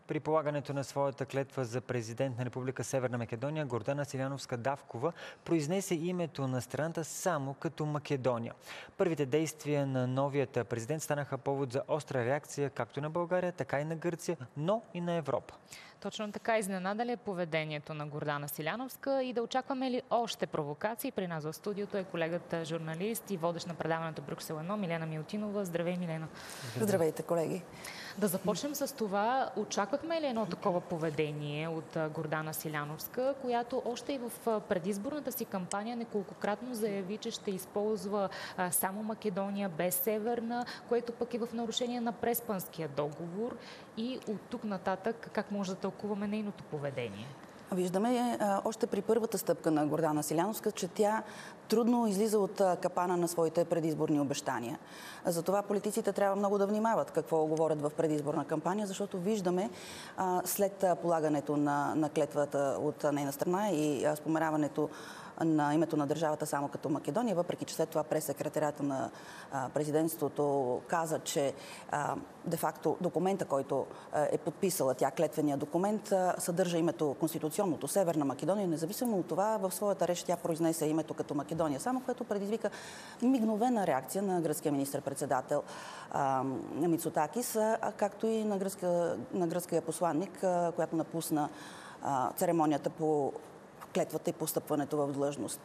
При полагането на своята клетва за президент на Република Северна Македония, Гордана Силановска-Давкова произнесе името на страната само като Македония. Първите действия на новият президент станаха повод за остра реакция както на България, така и на Гърция, но и на Европа. Точно така, изненада ли е поведението на Гордана Силановска и да очакваме ли още провокации? При нас в студиото е колегата журналист и водещ на предаването Брюксел 1 Милена Милутинова. Здравей, Милена. Здравейте, колеги. Да започнем с това. Очаквахме ли едно такова поведение от Гордана Силановска, която още и в предизборната си кампания неколкократно заяви, че ще използва само Македония без Северна, което пък е в нарушение на Преспанския договор, и от тук нататък как може да тълкуваме нейното поведение? Виждаме още при първата стъпка на Гордана Силановска, че тя трудно излиза от капана на своите предизборни обещания. Затова политиците трябва много да внимават какво говорят в предизборна кампания, защото виждаме след полагането на клетвата от нейна страна и споменаването на името на държавата само като Македония, въпреки че след това прес-секретарята на президентството каза, че де-факто документа, който е подписала тя, клетвения документ, съдържа името конституционното Северна Македония. Независимо от това, в своята реч тя произнесе името като Македония, само което предизвика мигновена реакция на гръцкия министър-председател Мицотакис, както и на гръцкия посланник, която напусна церемонията по клетвата и постъпването в длъжност.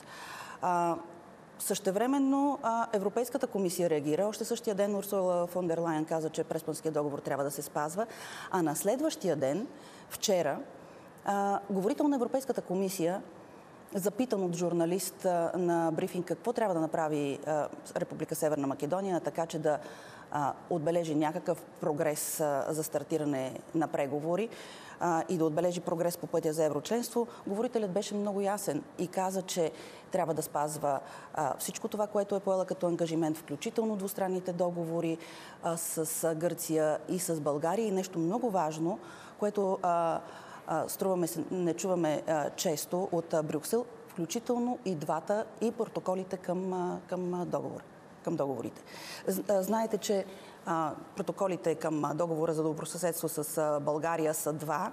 Същевременно Европейската комисия реагира. Още същия ден Урсула фон дер Лайен каза, че Преспанския договор трябва да се спазва. А на следващия ден, вчера, говорител на Европейската комисия, запитан от журналист на брифинг какво трябва да направи Република Северна Македония, така че да отбележи някакъв прогрес за стартиране на преговори и да отбележи прогрес по пътя за еврочленство, говорителят беше много ясен и каза, че трябва да спазва всичко това, което е поела като ангажимент, включително двустранните договори с Гърция и с България. И нещо много важно, което струваме се, не чуваме често от Брюксел, включително и двата, и протоколите към договорите. Знаете, че протоколите към договора за добросъседство с България са два.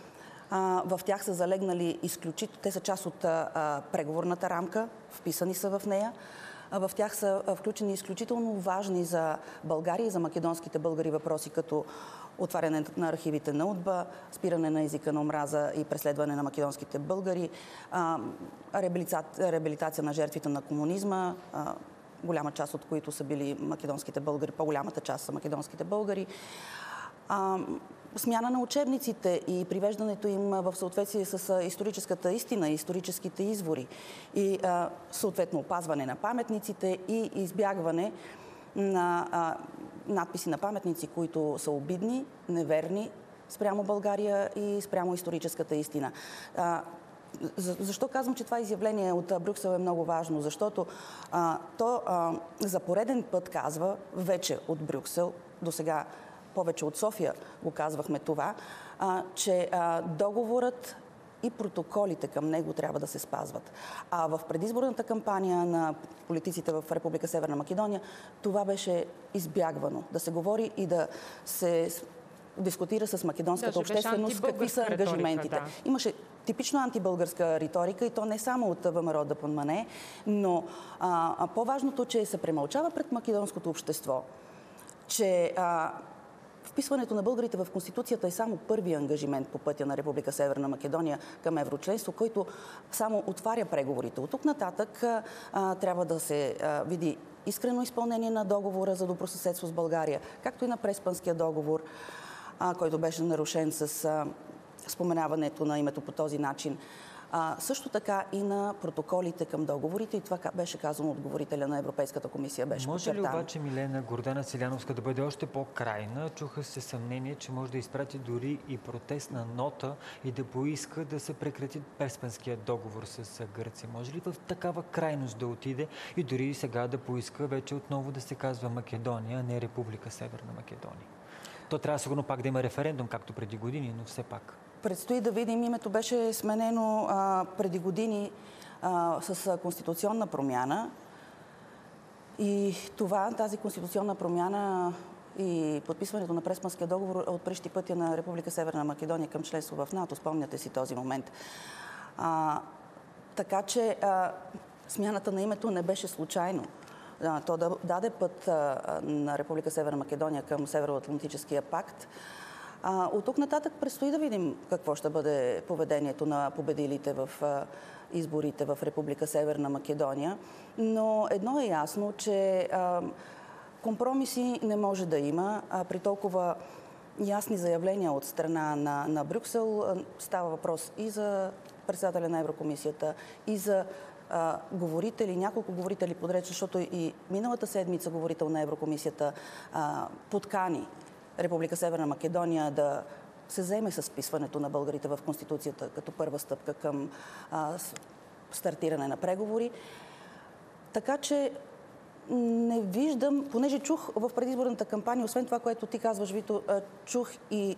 В тях са залегнали те са част от преговорната рамка, вписани са в нея. В тях са включени изключително важни за България и за македонските българи въпроси, като отваряне на архивите на УДБА, спиране на езика на омраза и преследване на македонските българи, реабилитация на жертвите на комунизма, голяма част от които са били македонските българи, по-голямата част са македонските българи, смяна на учебниците и привеждането им в съответствие с историческата истина и историческите извори и съответно опазване на паметниците и избягване на надписи на паметници, които са обидни, неверни спрямо България и спрямо историческата истина. Защо казвам, че това изявление от Брюксел е много важно? Защото то за пореден път казва, вече от Брюксел, до сега повече от София го казвахме това, че договорът и протоколите към него трябва да се спазват. А в предизборната кампания на политиците в Република Северна Македония това беше избягвано. Да се говори и да се дискутира с македонската общественост какви са ангажиментите. Да. Имаше типично антибългарска риторика и то не само от ВМРО да подмане, но по-важното, че се премълчава пред македонското общество, че вписването на българите в Конституцията е само първи ангажимент по пътя на Република Северна Македония към еврочленство, който само отваря преговорите. От тук нататък трябва да се види искрено изпълнение на договора за добросъседство с България, както и на Преспанския договор, който беше нарушен с споменаването на името по този начин. Също така и на протоколите към договорите, и това беше казано от говорителя на Европейската комисия. Може ли обаче, Милена, Гордана Силановска да бъде още по-крайна? Чуха се съмнение, че може да изпрати дори и протестна нота и да поиска да се прекрати Преспанския договор с Гърция. Може ли в такава крайност да отиде и дори сега да поиска вече отново да се казва Македония, а не Република Северна Македония? То трябва сигурно пак да има референдум, както преди години, но все пак. Предстои да видим. Името беше сменено преди години с конституционна промяна. И тази конституционна промяна и подписването на Преспанския договор отприщи пътя на Република Северна Македония към членство в НАТО. Спомняте си този момент. Така че смяната на името не беше случайно. То даде път на Република Северна Македония към Североатлантическия пакт. От тук нататък предстои да видим какво ще бъде поведението на победилите в изборите в Република Северна Македония. Но едно е ясно, че компромиси не може да има. При толкова ясни заявления от страна на Брюксел става въпрос и за председателя на Еврокомисията, и за говорители, няколко говорители подред, защото и миналата седмица говорител на Еврокомисията подкани Република Северна Македония да се заеме с вписването на българите в Конституцията като първа стъпка към стартиране на преговори. Така че не виждам, понеже чух в предизборната кампания, освен това, което ти казваш, Вито, чух и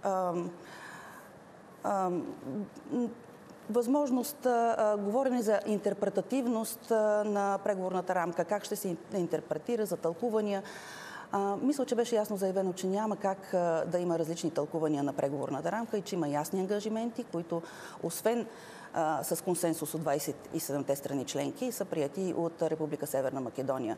възможност, говорене за интерпретативност на преговорната рамка, как ще се интерпретира, за тълкувания. Мисля, че беше ясно заявено, че няма как да има различни тълкувания на преговорната рамка и че има ясни ангажименти, които освен с консенсус от 27-те страни членки са прияти от Република Северна Македония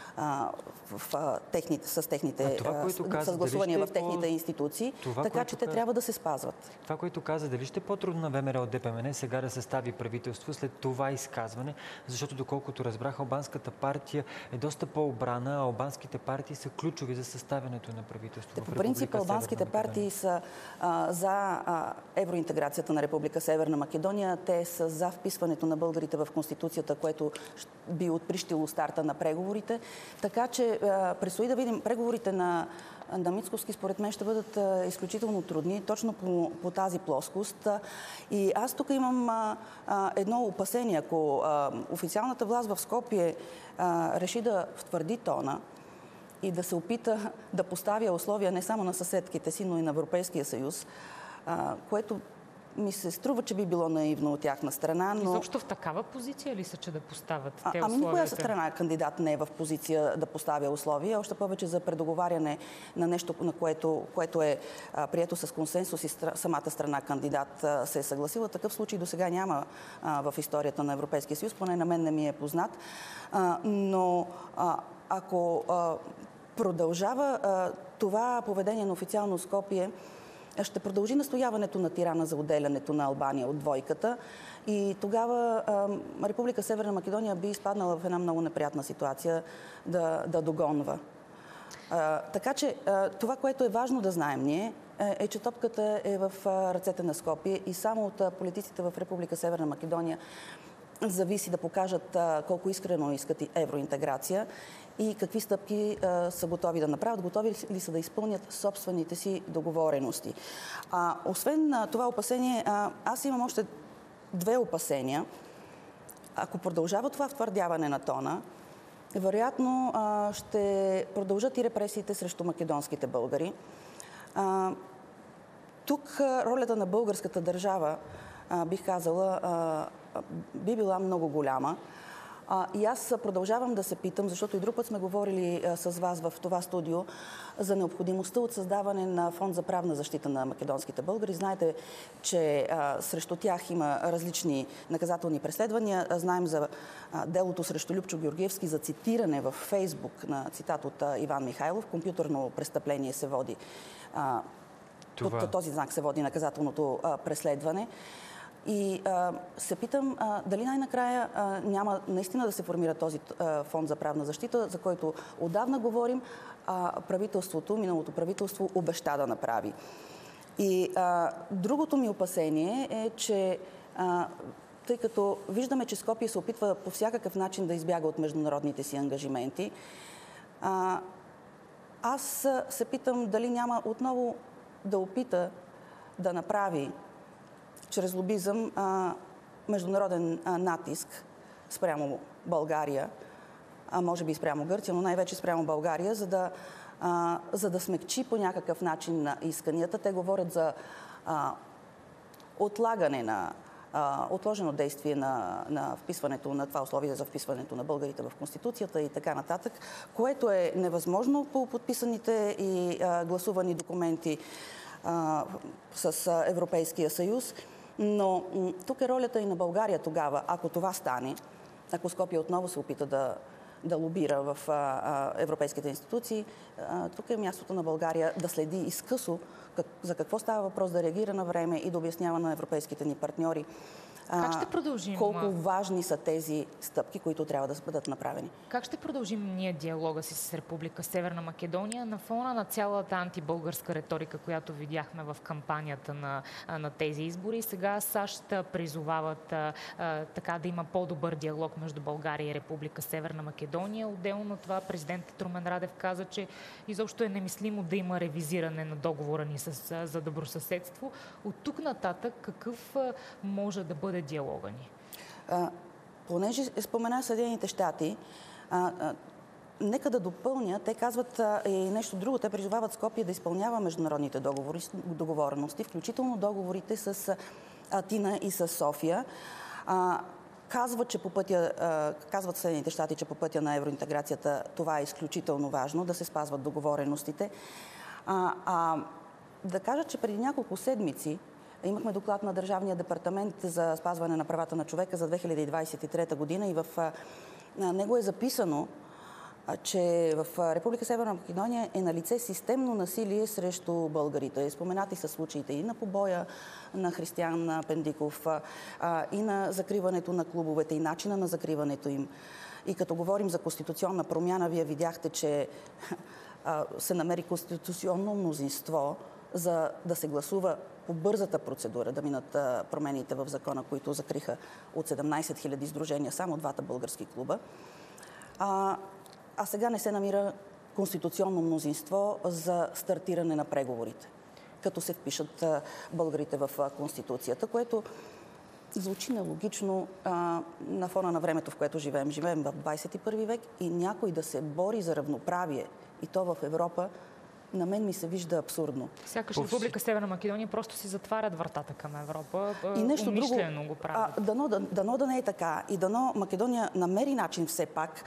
с гласувания в техните институции, така че те трябва да се спазват. Това, което каза, дали ще е по-трудно на ВМРО ДПМН сега да състави правителство след това изказване, защото доколкото разбрах, албанската партия е доста по-обрана, а албанските партии са ключови за съставянето на правителство. По принцип, албанските партии са за евроинтеграцията на Република Северна Македония. Те са за вписването на българите в Конституцията, което би отприщило старта на преговорите. Така че предстои да видим преговорите на Мицкоски, според мен, ще бъдат изключително трудни, точно по тази плоскост. И аз тук имам едно опасение. Ако официалната власт в Скопие реши да втвърди тона и да се опита да поставя условия не само на съседките си, но и на Европейския съюз, което ми се струва, че би било наивно от тяхна страна. Но... Изобщо в такава позиция ли са, че да поставят те условията? Никоя страна кандидат не е в позиция да поставя условия, още повече за предоговаряне на нещо, на което е прието с консенсус и самата страна кандидат се е съгласила. Такъв случай до сега няма в историята на Европейския съюз, поне на мен не ми е познат. Но ако продължава това поведение на официално Скопие, ще продължи настояването на Тирана за отделянето на Албания от двойката и тогава Република Северна Македония би изпаднала в една много неприятна ситуация да догонва. Така че това, което е важно да знаем ние, е, че топката е в ръцете на Скопие и само от политиците в Република Северна Македония зависи да покажат колко искрено искат евроинтеграция и какви стъпки са готови да направят, готови ли са да изпълнят собствените си договорености. Освен това опасение, аз имам още две опасения. Ако продължава това втвърдяване на тона, вероятно ще продължат и репресиите срещу македонските българи. Тук ролята на българската държава, бих казала, би била много голяма. И аз продължавам да се питам, защото и друг път сме говорили с вас в това студио за необходимостта от създаване на фонд за правна защита на македонските българи. Знаете, че срещу тях има различни наказателни преследвания. Знаем за делото срещу Любчо Георгиевски за цитиране в Фейсбук на цитат от Иван Михайлов. Компютърно престъпление се води. Под този знак се води наказателното преследване. И се питам дали най-накрая няма наистина да се формира този фонд за правна защита, за който отдавна говорим, правителството, миналото правителство обеща да направи. И другото ми опасение е, че тъй като виждаме, че Скопие се опитва по всякакъв начин да избяга от международните си ангажименти, аз се питам дали няма отново да опита да направи чрез лобизъм международен натиск спрямо България, може би и спрямо Гърция, но най-вече спрямо България, за да смекчи по някакъв начин на исканията. Те говорят за отлагане на отложено действие на вписването на това условие за вписването на българите в Конституцията и така нататък, което е невъзможно по подписаните и гласувани документи с Европейския съюз. Но тук е ролята и на България тогава, ако това стане, ако Скопие отново се опита да лобира в европейските институции, тук е мястото на България да следи изкъсо за какво става въпрос, да реагира на време и да обяснява на европейските ни партньори как ще продължим? Колко важни са тези стъпки, които трябва да бъдат направени. Как ще продължим ние диалога си с Република Северна Македония на фона на цялата антибългарска риторика, която видяхме в кампанията на тези избори? Сега САЩ призовават така да има по-добър диалог между България и Република Северна Македония. Отделно това президентът Румен Радев каза, че изобщо е немислимо да има ревизиране на договора ни за добросъседство. От тук нататък какъв може да бъде диалога ни? Понеже спомена Съединените щати, нека да допълня, те казват и нещо друго. Те призовават Скопие да изпълнява международните договорености, включително договорите с Атина и с София. Казват Съединените щати, че по пътя на евроинтеграцията това е изключително важно, да се спазват договореностите. Да кажа, че преди няколко седмици имахме доклад на Държавния департамент за спазване на правата на човека за 2023 година и в него е записано, че в Република Северна Македония е налице системно насилие срещу българите. Споменати са случаите и на побоя на Християн Пендиков, и на закриването на клубовете, и начина на закриването им. И като говорим за конституционна промяна, вие видяхте, че се намери конституционно мнозинство, за да се гласува по бързата процедура, да минат промените в закона, които закриха от 17 000 сдружения само двата български клуба. А сега не се намира конституционно мнозинство за стартиране на преговорите, като се впишат българите в Конституцията, което звучи нелогично на фона на времето, в което живеем. Живеем в 21 век и някой да се бори за равноправие, и то в Европа, на мен ми се вижда абсурдно. Сякаш Република Северна Македония просто си затварят вратата към Европа. И нещо умишлено го правят. Дано да не е така. И дано Македония намери начин все пак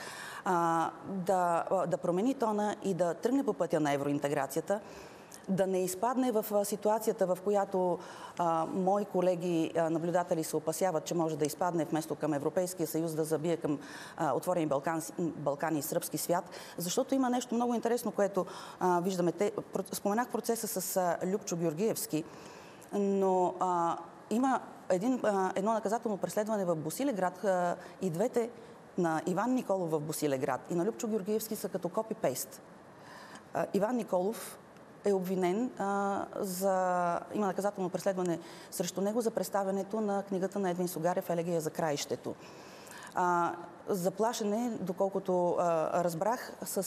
да промени тона и да тръгне по пътя на евроинтеграцията, да не изпадне в ситуацията, в която мои колеги наблюдатели се опасяват, че може да изпадне вместо към Европейския съюз, да забие към отворени Балкани и сръбски свят. Защото има нещо много интересно, което виждаме. Споменах процеса с Любчо Георгиевски, но има едно наказателно преследване в Босилеград и двете на Иван Николов в Босилеград и на Любчо Георгиевски са като копи-пейст. Иван Николов е обвинен има наказателно преследване срещу него за представянето на книгата на Едвин Сугарев "Елегия за краището". Заплашене, доколкото разбрах, с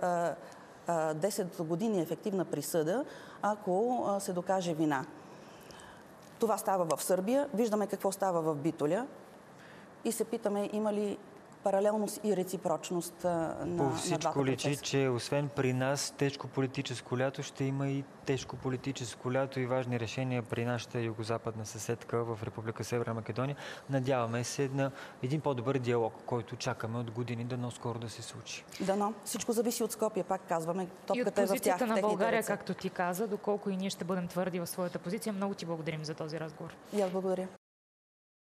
10 години ефективна присъда, ако се докаже вина. Това става в Сърбия. Виждаме какво става в Битоля и се питаме има ли паралелност и реципрочност на двата процеса. По всичко личи, че освен при нас тежко политическо лято, ще има и тежко политическо лято и важни решения при нашата югозападна съседка в Република Северна Македония. Надяваме се на един по-добър диалог, който чакаме от години, дано скоро да се случи. Дано. Всичко зависи от Скопие, пак казваме. Топката е в тях, на България, както ти каза, доколко и ние ще бъдем твърди в своята позиция. Много ти благодарим за този разговор. И аз благодаря.